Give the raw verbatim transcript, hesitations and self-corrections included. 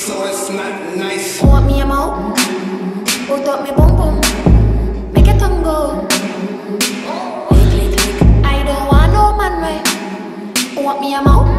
so it's not nice. Want me a mo? Both up me boom boom. Make it tongue go. Lick lick lick. I don't want no man way. Want me a mo?